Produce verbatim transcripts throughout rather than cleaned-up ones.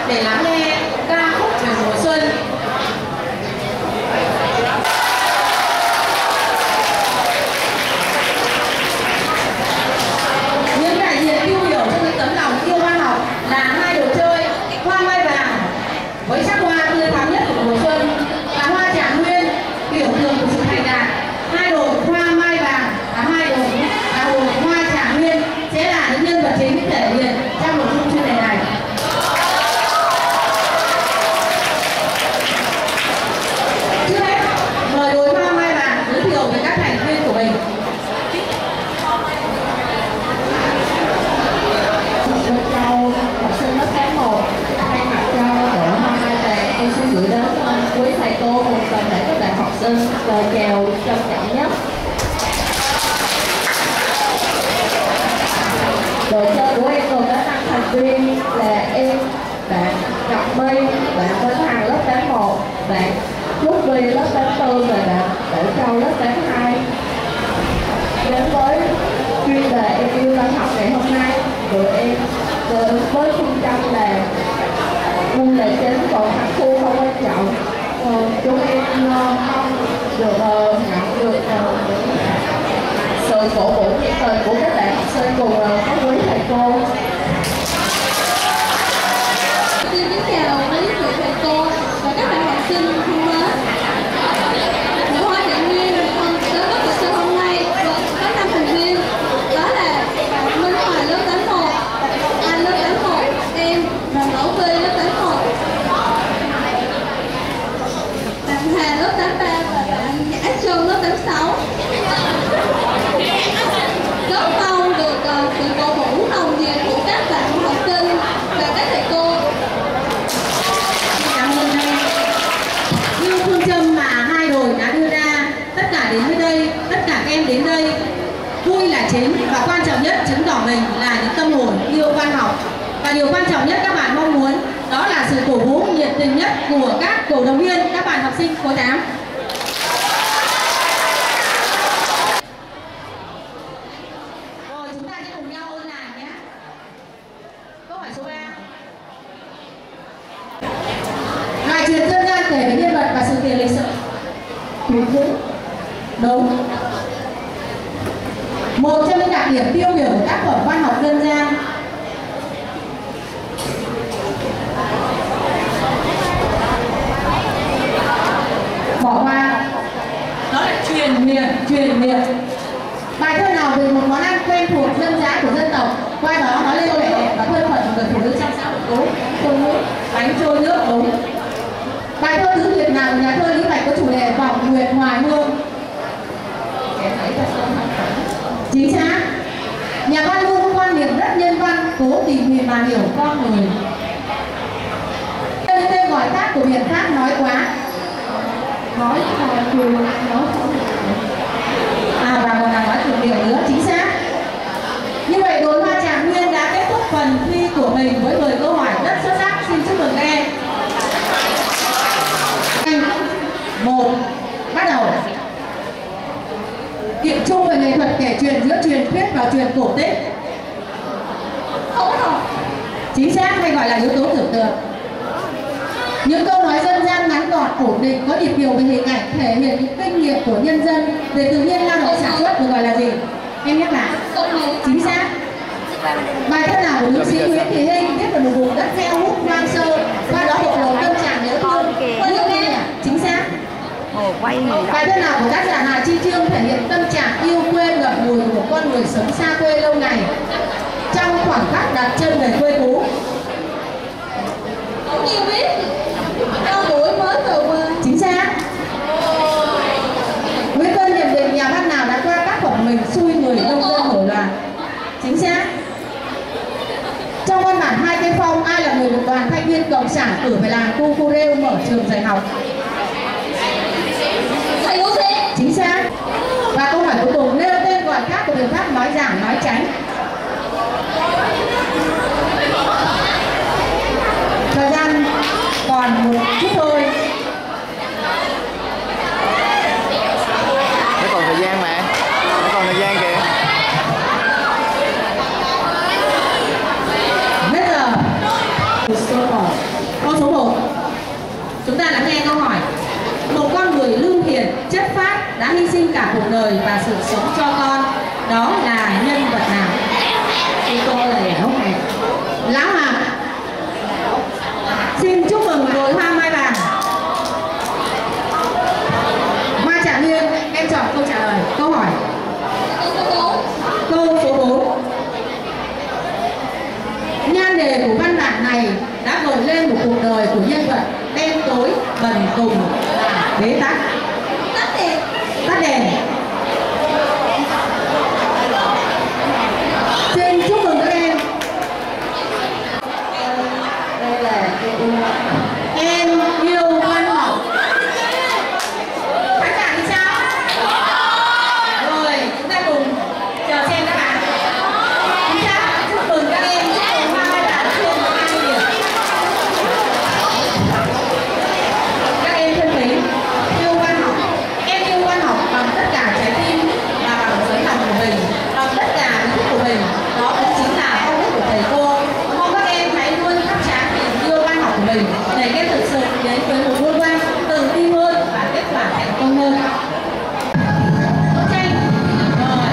để lắng nghe ca khúc về mùa xuân. Những đại diện tiêu biểu cho những tấm lòng yêu văn học là hai đồ chơi hoa mai vàng với sắc hoa tươi thắm nhất của mùa xuân là hoa Trạng Nguyên, biểu tượng của sự thành đạt. Hai đồ hoa mai vàng và hai đồ là đồ hoa Trạng Nguyên sẽ là những nhân vật chính thể hiện trong nội dung chuyên đề này. Trước hết, mời đội hoa mai vàng giới thiệu về các thành viên của mình. Châu, học sinh lớp tháng một, thay mặt cho đội hoa mai vàng, em xin gửi đến quý thầy cô cùng toàn thể các bạn học sinh lời chào trân trọng nhất. Đội chơi của em gồm có năm thành viên là em, bạn Ngọc My, bạn Vinh Hằng lớp tám một, bạn Trúc Vi lớp tám tư và bạn Đỗ Châu lớp tám hai. Đến với chuyên đề em yêu văn học ngày hôm nay, tụi em đến với phương châm là nguồn lệ chính còn thắng thua không quan trọng. Chúng em mong được nhận được sự cổ vũ nhiệt tình của các bạn học sinh cùng các quý thầy cô. Xin kính chào quý vị thầy cô và các bạn học sinh thân mến. Đội hoa Trạng Nguyên đến với cuộc sơ hôm nay gồm có năm thành viên, đó là bạn Minh Hoài lớp tám một, Anh lớp tám một, em và Đỗ Vi lớp tám một, bạn Hà lớp tám ba và bạn Nhã Xuân lớp tám sáu. Rất mong được uh, sự cổ vũ nồng nhiệt của các bạn học sinh và các thầy cô. Cảm ơn thầy. Như phương châm mà hai đội đã đưa ra, tất cả đến với đây, tất cả các em đến đây, vui là chính và quan trọng nhất chứng tỏ mình là những tâm hồn yêu văn học. Và điều quan trọng nhất các bạn mong muốn đó là sự cổ vũ nhiệt tình nhất của các cổ động viên, các bạn học sinh khối tám. Rồi chúng ta sẽ cùng nhau ôn lại nhé. Câu hỏi số ba. Lại truyền dân gian kể về nhân vật và sự kiện lịch sử. Truyền thuyết. Đúng. Một trong những đặc điểm tiêu biểu của tác phẩm văn học dân gian bỏ qua đó là truyền miệng, truyền miệng. Bài thơ nào về một món ăn quen thuộc dân dã của dân tộc, qua đó nói lên vẻ và thân phận của người phụ nữ trong xã hội. Đúng. Trôi nước, bánh trôi nước. Đúng. Bài thơ tứ tuyệt nào của nhà thơ Lý Bạch có chủ đề vọng nguyệt hoài hương? Chính xác. Nhà văn Lưu có quan điểm rất nhân văn, cố tìm hiểu mà hiểu con người. Tên tên gọi khác của miền khác nói quá. Nói là truyền, nói không. À, và còn là nói từ điều nữa. Chính xác. Như vậy đội hoa Trạng Nguyên đã kết thúc phần thi của mình với mười câu hỏi rất xuất sắc. Xin chúc mừng các em. Một, bắt đầu. Điểm chung về nghệ thuật kể chuyện giữa truyền thuyết và truyền cổ tích. Không rồi. Chính xác, hay gọi là yếu tố tưởng tượng. Những câu nói dân gian ngắn gọn, ổn định, có điệp điều về hình ảnh, thể hiện những kinh nghiệm của nhân dân về tự nhiên lao động sản xuất được gọi là gì? Em nhắc lại. Chính xác. Bài thơ nào của nữ sĩ Nguyễn Thị Hinh viết về một vùng đất heo hút hoang sơ, qua đó bộc lộ tâm trạng nhớ thương. Chính xác. Bài thơ nào của tác giả Hà Chi Trương thể hiện tâm trạng yêu quê ngập ngùi của một con người sống xa quê lâu ngày, trong khoảng khắc đặt chân về quê cũ? Không nhiều biết. Cao đuổi mới từ quê. Chính xác. Nguyễn Tuân nhận định nhà văn nào đã qua tác phẩm mình xui người nông dân nổi loạn? Chính xác. Trong văn bản Hai Cây Phong, ai là người được đoàn thanh niên cộng sản cử về làng Cu Cu Rêu mở trường dạy học? Thầy Ngô Thế. Chính xác. Và câu hỏi cuối cùng, nêu tên gọi khác của biện pháp nói giảm, nói tránh. Thời gian còn một chút thôi. Nó còn thời gian mà. Nó còn thời gian kìa. Hết giờ. Câu hỏi. nghe câu hỏi. Một con người lương thiện, chất phác đã hy sinh cả cuộc đời và sự sống cho con, đó là nhân vật nào? Thì tôi là Lão Hạt. Lão Hạt. Xin chúc mừng đội hoa mai vàng. Hoa Trạng Nguyên, em chọn câu trả lời. Câu hỏi. Câu số bốn. Nhan đề của văn bản này đã gợi lên một cuộc đời của nhân vật đen tối, bần cùng và bế tắc. Tắt đèn. Tắt đèn. Xin chúc mừng các em. Đây là Em yêu văn học. Khán giả thì sao? Rồi, chúng ta cùng chờ xem các bạn. Chúng ta chúc mừng các em. Chúc mừng hoa mai vàng trên một hai mươi điểm. Các em thân mến, yêu văn học. Em yêu văn học bằng tất cả trái tim và bằng tấm lòng của mình, bằng tất cả ý thức của mình. Đó cũng chính là mong ước của thầy cô. Mong các em hãy luôn thắp sáng tình yêu văn học của mình để các em thực sự đến với một môn văn tự tin hơn và kết quả thành công hơn. Bức tranh. Rồi.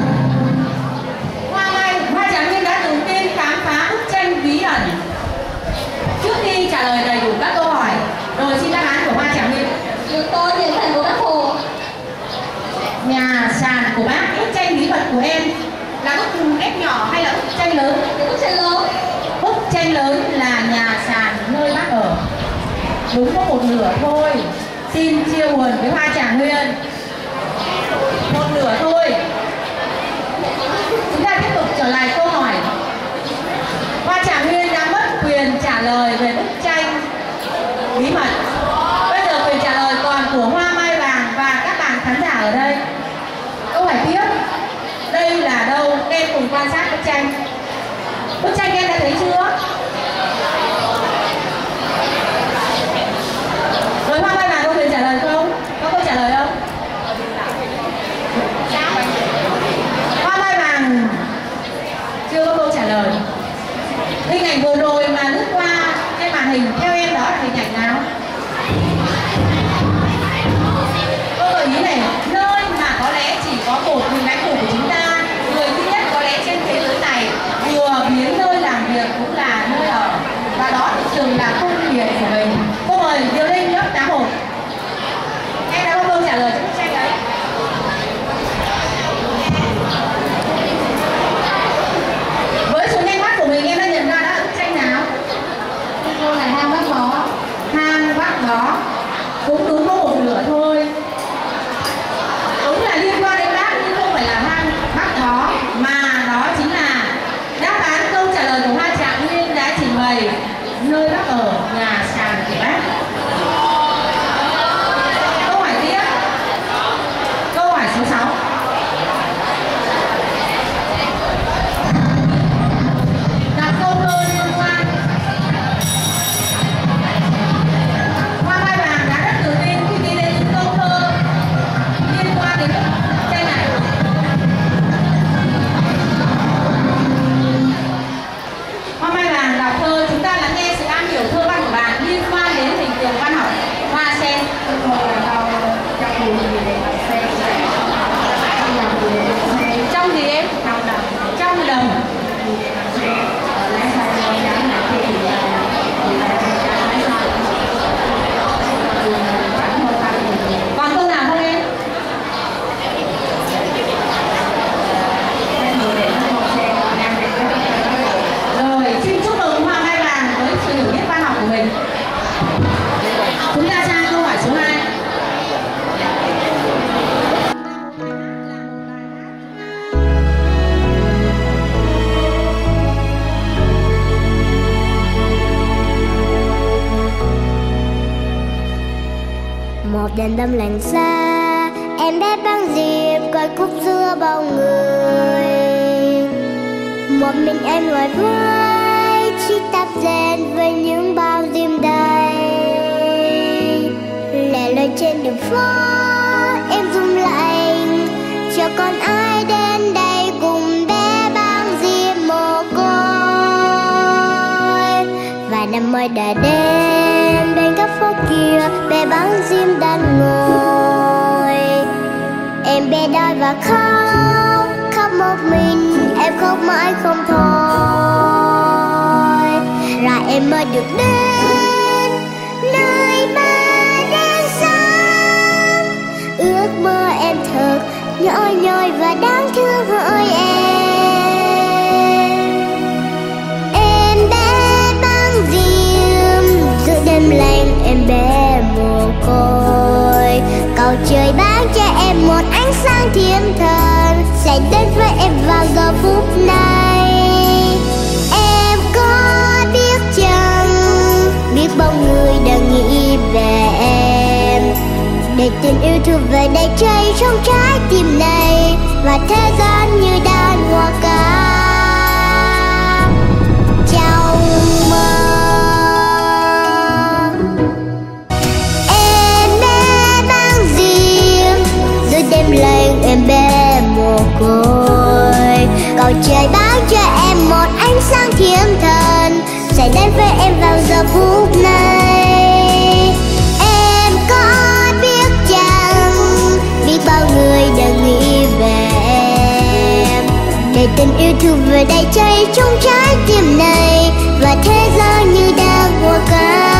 Hoa Mai, Hoa Trạng Nguyên đã tự tin khám phá bức tranh bí ẩn. Trước khi trả lời đầy đủ các câu hỏi, rồi xin đáp án của Hoa Trạng Nguyên. Được tôi hiện thành của Bác Hồ. Nhà sàn của bác, bức tranh bí mật của em là bức ép nhỏ hay là bức tranh lớn? Bức tranh lớn. Bức tranh lớn là nhà sàn nơi bác ở. Đúng có một nửa thôi. Xin chia buồn với Hoa Trạng Nguyên. Một nửa thôi. Chúng ta tiếp tục trở lại câu hỏi. Hoa Trạng Nguyên đã mất quyền trả lời về bức tranh bí mật. Bây giờ quyền trả lời còn của Hoa Mai Vàng và các bạn khán giả ở đây. Câu hỏi tiếp. Đây là đâu? Em cùng quan sát bức tranh. Bức tranh em đã thấy chưa? Rồi Hoa Mai Vàng có quyền trả lời không? Có câu trả lời không? Hoa Mai Vàng chưa có câu trả lời. Hình ảnh vừa rồi mà lướt qua trên màn hình theo em đó là hình ảnh nào? Câu gợi ý này, nơi mà có lẽ chỉ có một hình lãnh tụ của chúng ta, người duy nhất có lẽ trên thế giới này, vừa biến nơi làm việc cũng là nơi ở, và đó thực sự là công việc của mình. Cô mời Diệu Linh lớp tám một. Em đã có câu trả lời cho bức tranh đấy. Với sự nhanh mắt của mình em đã nhận ra đó là bức tranh nào? Câu này hang Bác Bó. Hang Bác Bó. Cũng đúng có một nửa thôi. Đúng là liên quan đến bác nhưng không phải là hang Bác Bó, mà đó chính là đáp án câu trả lời của Hoa Trạng Nguyên đã trình bày nơi bác ở, nhà sàn của bác. Câu hỏi tiếp. Câu hỏi số sáu. Đặt câu thơ liên quan. Hoa Mai Vàng đã rất tự tin khi đi đến những câu thơ liên quan đến bức tranh này. Hoa Mai Vàng đọc thơ, chúng ta lắng nghe sự am hiểu thơ văn của bạn liên quan đến hình tượng văn học hoa sen. Trong gì em? Trong đồng. Còn câu nào không em? Rồi, xin chúc mừng Hoa Mai Vàng với sự hiểu biết văn học của mình. Chúng ta sang câu hỏi số hai. Một đền tâm lạnh xa, em bé băng diệp coi khúc xưa bao người. Một mình em ngồi với chiếc tạp dệt với những bao diêm đầy. Lẻ loi trên đường phố em rung lạnh, chờ con ai đến đây cùng bé băng diệp mồ côi. Vài năm mới đã đến bên các phố kia bé bán diêm đang ngồi. Em bé đói và khóc, khóc một mình, em khóc mãi không thôi. Rồi em mới được đến nơi ba đang sống. Ước mơ em thật nhỏ nhoi và đáng thương hỡi em. Em bé bán diêm giữa đêm lạnh, em bé mồ côi. Cầu trời ban cho em một ánh sáng thiên thần sẽ đến với em vào giờ phút này. Em có biết chăng, biết bao người đang nghĩ về em, để tình yêu thương về đây cháy trong trái tim này, và thế gian như đàn hoa ca trong mơ. Em bé bán diêm giữa đêm lạnh, em bé mồ côi. Cầu trời ban cho em một ánh sáng thiên thần sẽ đến với em vào giờ phút này. Em có biết chăng, biết bao người đang nghĩ về em, để tình yêu thương về đây cháy trong trái tim này, và thế gian như đang hoa ca.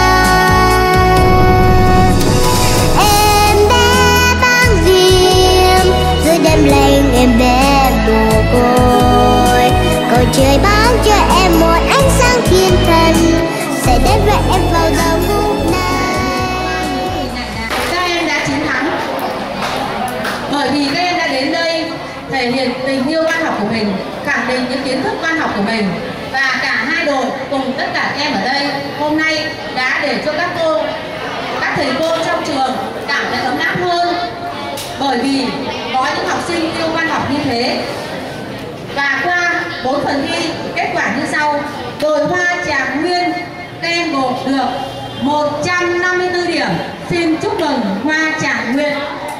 Em bé bán diêm giữa đêm lạnh, em bé mồ côi. Cầu trời ban cho em một ánh sáng thiên thần sẽ đến với em vào giờ phút này. Các em đã chiến thắng bởi vì các em đã đến đây thể hiện tình yêu văn học của mình, khẳng định những kiến thức văn học của mình, và cả hai đội cùng tất cả các em ở đây hôm nay đã để cho các cô, các thầy cô trong trường cảm thấy ấm áp hơn, bởi vì có những học sinh yêu văn học như thế. Và qua bốn phần thi, kết quả như sau: đội Hoa Tràng Nguyên các em gộp được một trăm năm mươi tư điểm. Xin chúc mừng Hoa Tràng Nguyên.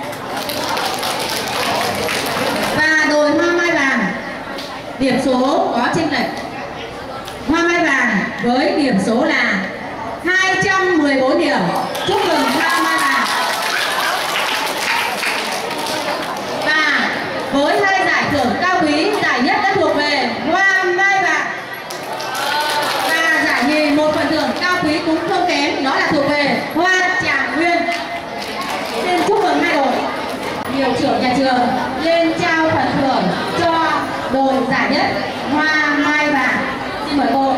Và đội Hoa Mai Vàng điểm số có chênh lệch. Hoa Mai Vàng với điểm số là hai trăm mười bốn điểm. Chúc mừng Hoa Mai Vàng. Và với hai giải thưởng cao quý, giải nhất đã thuộc về Hoa Mai Vàng, và giải nhì một phần thưởng cao quý cũng không kém, đó là thuộc về Hoa Tràng Nguyên. Xin chúc mừng hai đội. Hiệu trưởng nhà trường lên trao phần thưởng cho đội giải nhất Hoa Mai Vàng. Xin mời cô.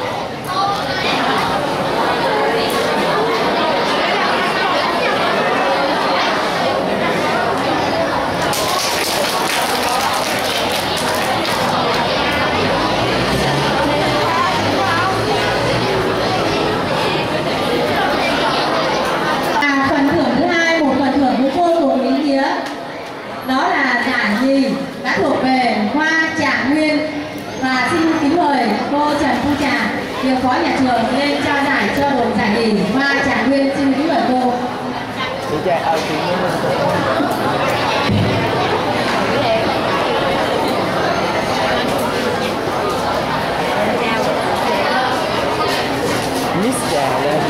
Đó là giải nhì đã thuộc về Hoa Tràng Nguyên, và xin kính mời cô Trần Thu Trà, điều phó nhà trường lên trao giải cho đội giải nhì Hoa Tràng Nguyên. Xin kính mời cô. Miss Trà lên.